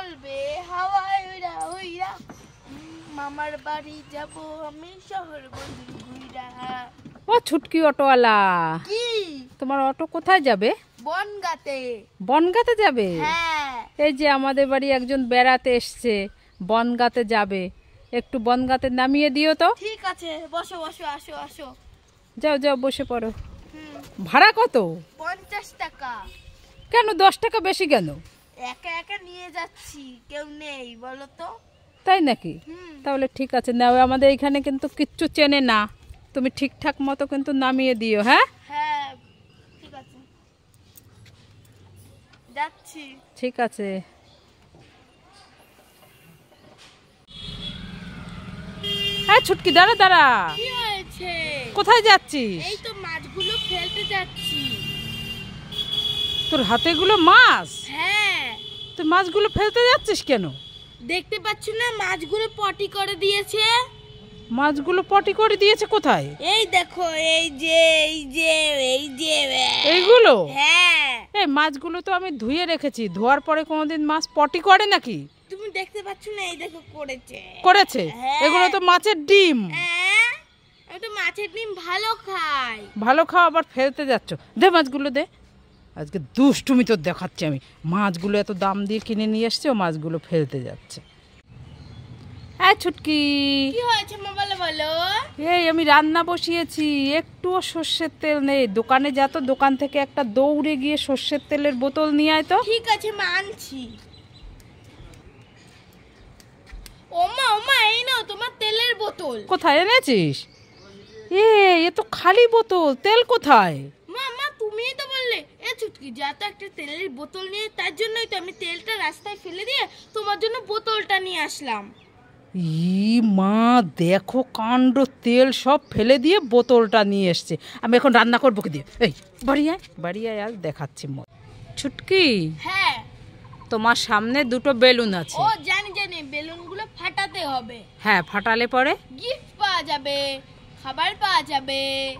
চলবে হাওয়ায় উড়া উড়া, মামার বাড়ি যাব আমি শহর বন্ধু ঘুইরা। ও ছুটকি অটোওয়ালা, কি তোমার অটো কোথায় যাবে? বনগাতে। বনগাতে যাবে? হ্যাঁ। এই যে আমাদের বাড়ি একজন বেড়াতে এসছে, বনগাতে যাবে, একটু বনগাতে নামিয়ে দিও তো। ঠিক আছে, বসো বসো, আসো আসো। যাও যাও বসে পড়ো। ভাড়া কত? 50 টাকা। কেন 10 টাকা বেশি কেন? একা একা নিয়ে যাচ্ছি, কেউ নেই বলো তো। তাই নাকি? তাহলে ঠিক আছে, নাও। আমাদের এখানে কিন্তু কিচ্ছু চেনে না, তুমি ঠিকঠাক মতো কিন্তু নামিয়ে দিও। হ্যাঁ হ্যাঁ ঠিক আছে, যাচ্ছি। ঠিক আছে। হ্যাঁ ছুটকি, দাঁড়া দাঁড়া। কি হয়েছে? কোথায় যাচ্ছিস? এই তো মাছগুলো ফেলতে যাচ্ছি। তোর হাতে গুলো মাছ? হ্যাঁ। তুই মাছগুলো ফেলতে যাচ্ছিস কেন? দেখতে পাচ্ছ না, মাছগুলো পটি করে দিয়েছে। মাছগুলো পটি করে দিয়েছে কোথায়? এই দেখো, এই যে এই যে এই যে এইগুলো? হ্যাঁ। এই মাছগুলো তো আমি ধুয়ে রেখেছি, ধোয়ার পরে কোনোদিন মাছ পটি করে নাকি? তুমি দেখতে পাচ্ছ না, এই দেখো করেছে। করেছে? এগুলো তো মাছের ডিম। হ্যাঁ, আমি তো মাছের ডিম ভালো খাই। ভালো খাও, আবার ফেলতে যাচ্ছ। দে মাছগুলো দে। আজকে দুষ্টুমি তো দেখাচ্ছি আমি। মাছগুলো এত দাম দিয়ে কিনে নিয়ে এসছে, ও মাছগুলো ফেলতে যাচ্ছে। হ্যাঁ ছুটকি, কি হয়েছে মা, বলো বলো। এই আমি রান্না বসিয়েছি, একটুও সর্ষের তেল নেই। দোকানে যা তো, দোকান থেকে একটা দৌড়ে গিয়ে সর্ষের তেলের বোতল নিয়ে আয় তো। ঠিক আছে মা, আনছি। ওমা ওমা, এই নাও তোমার তেলের বোতল। কোথায় এনেছিস? এ তো খালি বোতল, তেল কোথায়? মা মা, তুমিই তো বললে এ ছুটকি যা তো একটা তেলের বোতল নিয়ে, তার জন্যই তো আমি তেলটা রাস্তায় ফেলে দিয়ে তোমার জন্য বোতলটা নিয়ে আসলাম। ই মা, দেখো কাণ্ড, তেল সব ফেলে দিয়ে বোতলটা নিয়ে এসছে। আমি এখন রান্না করবো কি দিয়ে? এই বাড়ি আয়, বাড়ি আয়, আর দেখাচ্ছি মত। ছুটকি, হ্যাঁ। তোমার সামনে দুটো বেলুন আছে। ও জানি জানি, বেলুনগুলো ফাটাতে হবে। হ্যাঁ, ফাটালে পরে গিফট পাওয়া যাবে, খাবার পাওয়া যাবে।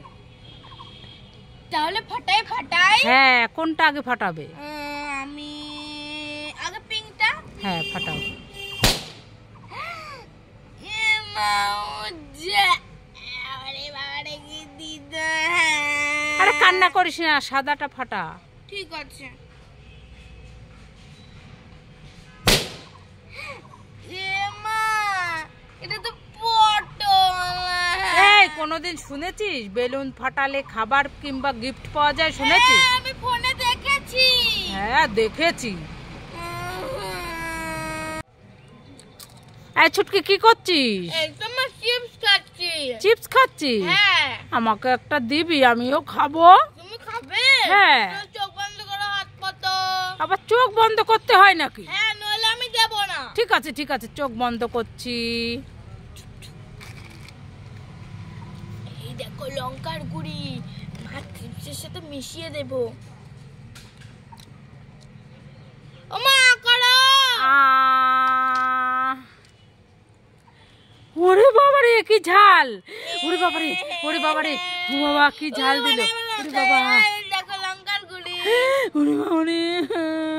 তাহলে ফাটাই ফাটাই। হ্যাঁ, কোনটা আগে ফাটাবে? আমি আগে পিঙ্কটা। হ্যাঁ ফাটাও। আরে কান্না করিস না, সাদাটা ফাটা। ঠিক আছে। এটা তো পটল। এই কোনোদিন শুনেছিস বেলুন ফাটালে খাবার কিংবা গিফট পাওয়া যায়? শুনেছিস? আমি ফোনে দেখেছি। হ্যাঁ দেখেছি। এই ছুটকি, কি করছিস? এই তো মা, চিপস খাচ্ছি। চিপস খাচ্ছিস? হ্যাঁ। আমাকে একটা দিবি, আমিও খাবো। তুমি খাবে? হ্যাঁ। চোখ বন্ধ করো, হাত পাতো। আবার চোখ বন্ধ করতে হয় নাকি? হ্যাঁ, নইলে আমি দেব না। ঠিক আছে ঠিক আছে, চোখ বন্ধ করছি। এই দেখো লঙ্কার গুঁড়ি, মা চিপসের সাথে মিশিয়ে দেব। ওমা করো। ওরে বাবারে কি ঝাল! ওরে বাবারে, ওরে বাবারে, ও বাবা কি ঝাল দিল! ওরে বাবা, দেখো লঙ্কার গুঁড়ি। ওরে বাবারে।